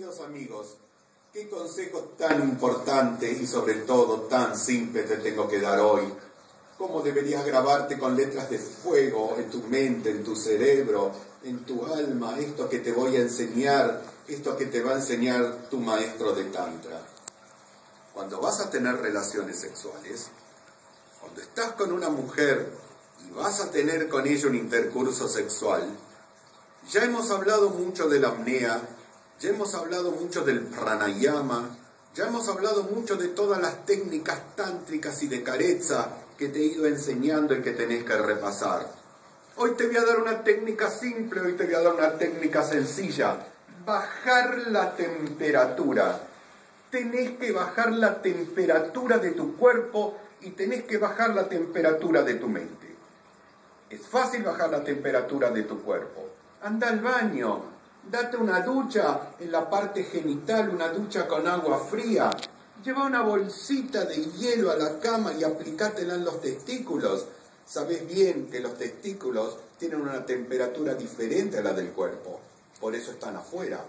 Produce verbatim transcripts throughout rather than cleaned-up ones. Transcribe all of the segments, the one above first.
Queridos amigos, qué consejo tan importante y sobre todo tan simple te tengo que dar hoy. Cómo deberías grabarte con letras de fuego en tu mente, en tu cerebro, en tu alma, esto que te voy a enseñar, esto que te va a enseñar tu maestro de Tantra. Cuando vas a tener relaciones sexuales, cuando estás con una mujer y vas a tener con ella un intercurso sexual, ya hemos hablado mucho de la apnea, ya hemos hablado mucho del pranayama, ya hemos hablado mucho de todas las técnicas tántricas y de careza que te he ido enseñando y que tenés que repasar. Hoy te voy a dar una técnica simple, hoy te voy a dar una técnica sencilla. Bajar la temperatura. Tenés que bajar la temperatura de tu cuerpo y tenés que bajar la temperatura de tu mente. Es fácil bajar la temperatura de tu cuerpo. Anda al baño, date una ducha en la parte genital, una ducha con agua fría. Lleva una bolsita de hielo a la cama y aplicátela en los testículos. Sabés bien que los testículos tienen una temperatura diferente a la del cuerpo, por eso están afuera.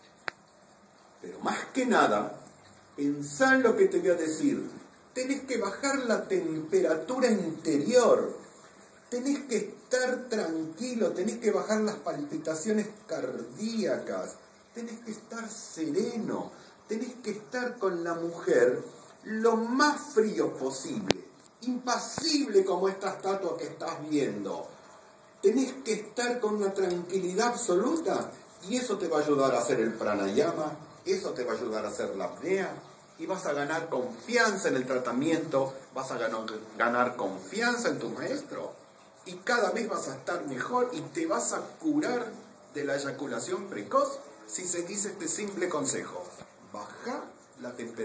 Pero más que nada, pensá en lo que te voy a decir. Tenés que bajar la temperatura interior. Tenés que estar tranquilo, tenés que bajar las palpitaciones cardíacas, tenés que estar sereno, tenés que estar con la mujer lo más frío posible, impasible como esta estatua que estás viendo. Tenés que estar con una tranquilidad absoluta y eso te va a ayudar a hacer el pranayama, eso te va a ayudar a hacer la apnea y vas a ganar confianza en el tratamiento, vas a ganar, ganar confianza en tu maestro. Y cada vez vas a estar mejor y te vas a curar de la eyaculación precoz si seguís este simple consejo. Baja la temperatura.